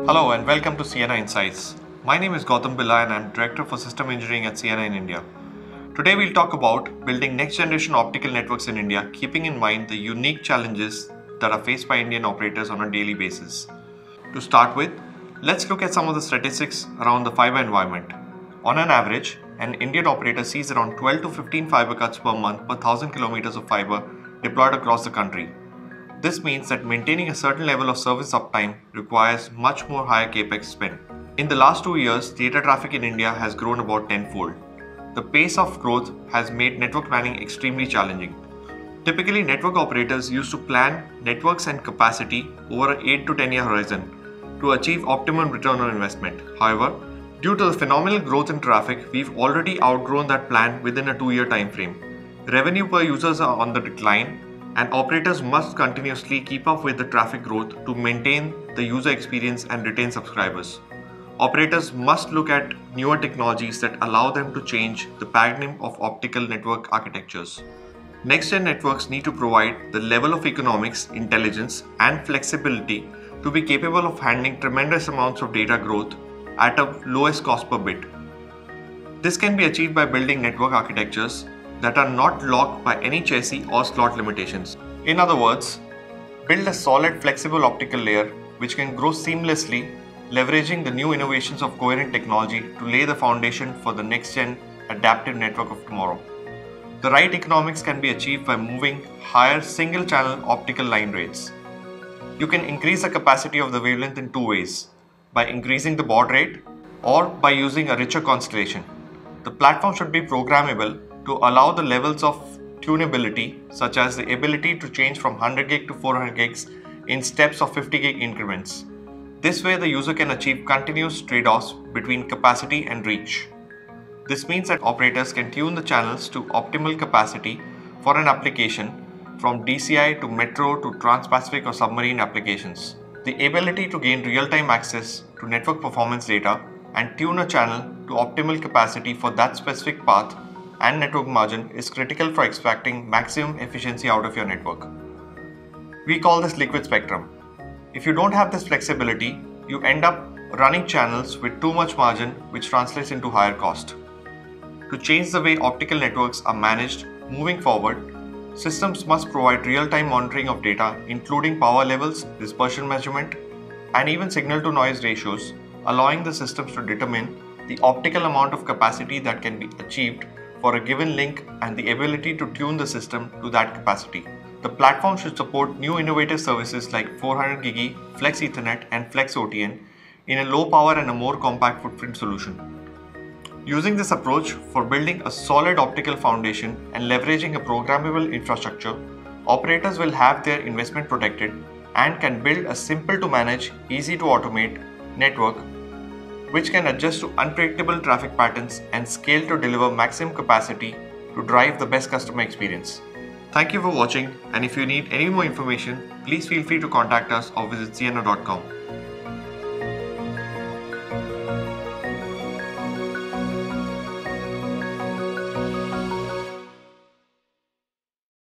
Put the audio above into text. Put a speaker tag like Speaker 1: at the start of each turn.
Speaker 1: Hello and welcome to Ciena Insights. My name is Gautam Billa and I'm Director for System Engineering at Ciena in India. Today we'll talk about building next generation optical networks in India, keeping in mind the unique challenges that are faced by Indian operators on a daily basis. To start with, let's look at some of the statistics around the fiber environment. On an average, an Indian operator sees around 12 to 15 fiber cuts per month per 1000 kilometers of fiber deployed across the country. This means that maintaining a certain level of service uptime requires much more higher capex spend. In the last 2 years, data traffic in India has grown about tenfold. The pace of growth has made network planning extremely challenging. Typically, network operators used to plan networks and capacity over an 8 to 10 year horizon to achieve optimum return on investment. However, due to the phenomenal growth in traffic, we've already outgrown that plan within a 2-year time frame. Revenue per users are on the decline, and operators must continuously keep up with the traffic growth to maintain the user experience and retain subscribers. Operators must look at newer technologies that allow them to change the paradigm of optical network architectures. Next-gen networks need to provide the level of economics, intelligence, and flexibility to be capable of handling tremendous amounts of data growth at a lowest cost per bit. This can be achieved by building network architectures that are not locked by any chassis or slot limitations. In other words, build a solid flexible optical layer which can grow seamlessly, leveraging the new innovations of coherent technology to lay the foundation for the next-gen adaptive network of tomorrow. The right economics can be achieved by moving higher single-channel optical line rates. You can increase the capacity of the wavelength in two ways, by increasing the baud rate or by using a richer constellation. The platform should be programmable to allow the levels of tunability, such as the ability to change from 100 gig to 400 gigs in steps of 50 gig increments. This way the user can achieve continuous trade-offs between capacity and reach. This means that operators can tune the channels to optimal capacity for an application, from DCI to metro to trans-Pacific or submarine applications. The ability to gain real-time access to network performance data and tune a channel to optimal capacity for that specific path and network margin is critical for extracting maximum efficiency out of your network. We call this liquid spectrum. If you don't have this flexibility, you end up running channels with too much margin, which translates into higher cost. To change the way optical networks are managed moving forward, systems must provide real-time monitoring of data, including power levels, dispersion measurement, and even signal-to-noise ratios, allowing the systems to determine the optical amount of capacity that can be achieved for a given link and the ability to tune the system to that capacity. The platform should support new innovative services like 400 GigE, Flex Ethernet, and Flex OTN in a low power and a more compact footprint solution. Using this approach for building a solid optical foundation and leveraging a programmable infrastructure, operators will have their investment protected and can build a simple to manage, easy to automate network which can adjust to unpredictable traffic patterns and scale to deliver maximum capacity to drive the best customer experience. Thank you for watching, and if you need any more information, please feel free to contact us or visit ciena.com.